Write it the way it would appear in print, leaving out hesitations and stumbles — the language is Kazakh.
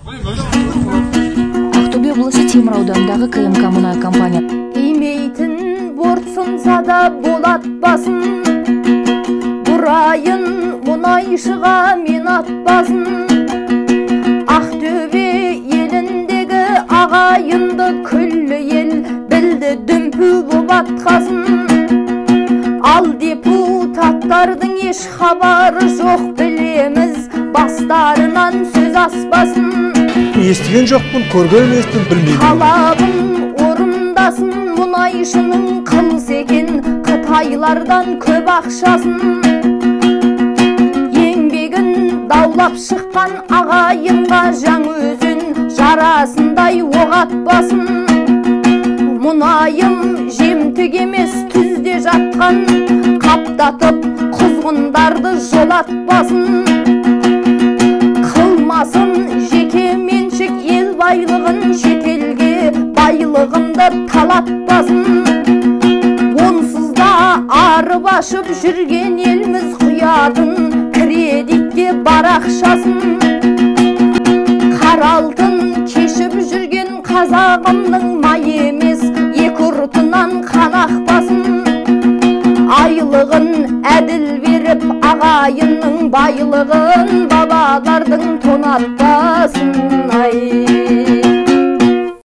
Ақтөбе облысы Темір ауданындағы КМК мұнай компания. Емейтін бортсынса да болатпасын, бұрайын мұнайшыға мен атпасын. Ақтөбе еліндегі ағайынды күллі ел білді дүмпу боп атқасын. Ал депутаттардың еш хабары жоқ, білеміз бастарынан сөз аспасын. Естіген жоқпын, көрген емеспін, білмеймін. Талабын орындасын, мұнайшының қылыс екен, қытайлардан көп ақшасын. Еңбегін даулап шыққан ағайынға жаңаөзен жарасындай оқ атпасын. Мұнайым жемтік емес түзде жатқан, қаптатып құзғындарды жолатпасын. Қылмасын жеке меншік ел байлығын, шетелге байлығымды талатпасын. Онсыз да арып ашып жүрген елміз құятын, кредитке бар ақшасын. Қаралтын кешіп жүрген қазағымның май емес, екі ұртынан қан ақпасын. Айлығын әділ беріп ағайынның байлығын, бабалардың тонатпасын.